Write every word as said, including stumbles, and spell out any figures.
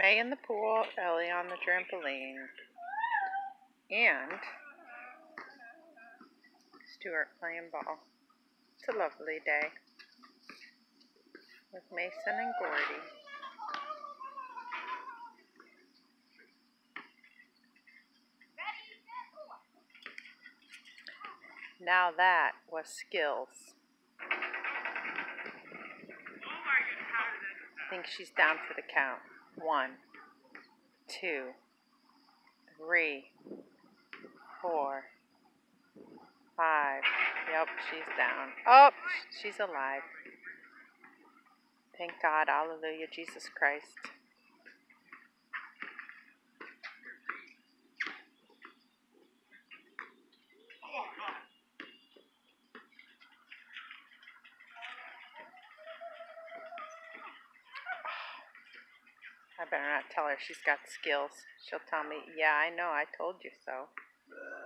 May in the pool, Ellie on the trampoline, and Stuart playing ball. It's a lovely day with Mason and Gordy. Now that was skills. I think she's down for the count. One, two, three, four, five. Yep, she's down. Oh, she's alive. Thank God. Hallelujah, Jesus Christ. I better not tell her she's got skills. She'll tell me, yeah, I know, I told you so.